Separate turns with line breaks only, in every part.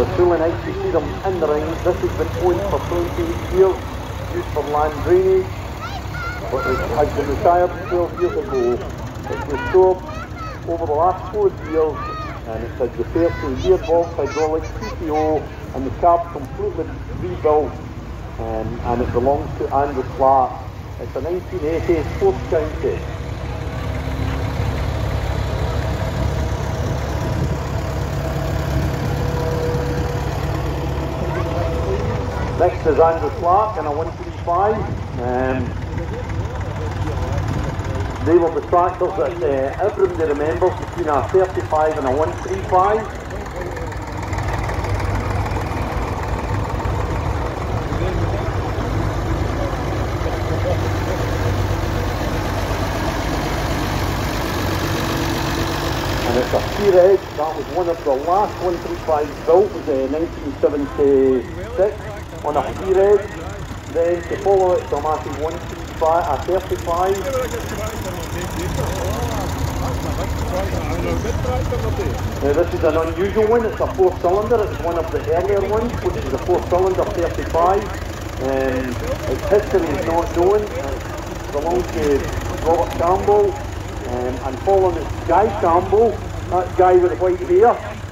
cooling ice, you see them in the ring. This has been owned for 28 years, used for land drainage, but it has been retired 12 years ago. It's restored over the last 4 years, and it's had repaired to gearbox, hydraulics, PTO, and the cab's completely rebuilt, and it belongs to Andrew Clark. It's a 1980 Fourth County. Next is Andrew Clark in a 135. They were the tractors that everybody remembers between a 35 and a 135. And it's a T-Reg. That was one of the last 135s built, was 1976 on a T-Reg. Then to follow it, a massive 135, a 35. Now this is an unusual one. It's a 4-cylinder. It's one of the earlier ones, which is a 4-cylinder 35. Its history is not known. It belongs to Robert Campbell, and following is Guy Campbell, that guy with the white hair.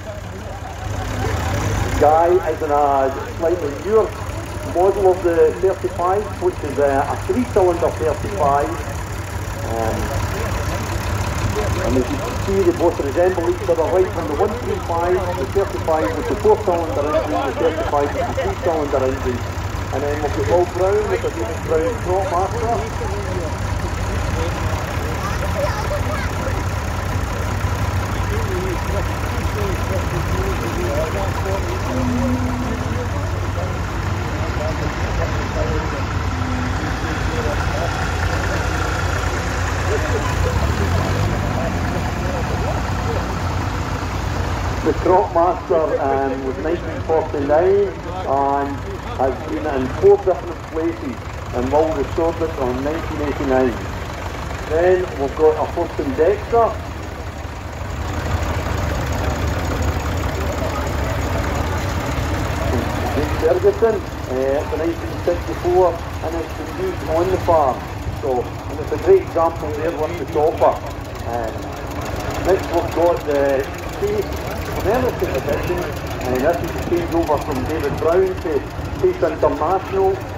Guy is in a slightly newer model of the 35, which is a 3-cylinder 35. And as you can see, they both resemble each other right from the 135, the 35 with the 4-cylinder engine, the 35 with the 3-cylinder engine. And then we've got Will Brown with the David Brown Crop Master. The Crop Master was 1949 and has been in 4 different places, and Will restored it on 1989. Then we've got a Fortune Dexter. Ferguson, it's a 1964, and it's been used on the farm. So, and it's a great example there with the topper. Next we've got the Chase American edition, and this is a changeover from David Brown to Chase International.